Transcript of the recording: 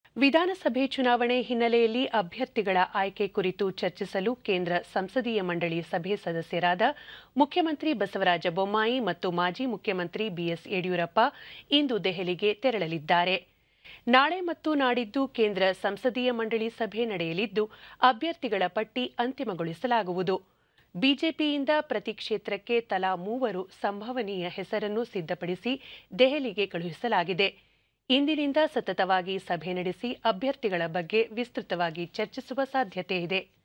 ವಿಧಾನಸಭೆ ಚುನಾವಣೆ ಹಿನ್ನೆಲೆಯಲ್ಲಿ ಅಭ್ಯರ್ಥಿಗಳ ಆಯ್ಕೆ ಕುರಿತು ಚರ್ಚಿಸಲು ಕೇಂದ್ರ ಸಂಸದೀಯ ಮಂಡಳಿ ಸಭೆ ಸದಸ್ಯರಾದ ಮುಖ್ಯಮಂತ್ರಿ ಬಸವರಾಜ ಬೊಮ್ಮಾಯಿ ಮತ್ತು ಮಾಜಿ ಮುಖ್ಯಮಂತ್ರಿ ಬಿಎಸ್ ಯಡಿಯೂರಪ್ಪ ಇಂದು ದೆಹಲಿಗೆ ತೆರಳಲಿದ್ದಾರೆ. ನಾಳೆ ಮತ್ತು ನಾಡಿದ್ದು ಕೇಂದ್ರ ಸಂಸದೀಯ ಮಂಡಳಿ ಸಭೆ ನಡೆಯಲಿದ್ದು ಅಭ್ಯರ್ಥಿಗಳ ಪಟ್ಟಿ ಅಂತಿಮಗೊಳಿಸಲಾಗುವುದು. ಬಿಜೆಪಿಯಿಂದ ಪ್ರತಿ ಕ್ಷೇತ್ರಕ್ಕೆ ತಲಾ 3 ಸಂಭವನೀಯ ಹೆಸರನ್ನು ಸಿದ್ಧಪಡಿಸಿ ದೆಹಲಿಗೆ ಕಳುಹಿಸಲಾಗಿದೆ. ಇಂದಿನಿಂದ ಸತತವಾಗಿ ಸಭೆ ನಡೆಸಿ ಅಭ್ಯರ್ಥಿಗಳ ಬಗ್ಗೆ ವಿಸ್ತೃತವಾಗಿ ಚರ್ಚಿಸುವ ಸಾಧ್ಯತೆಯಿದೆ.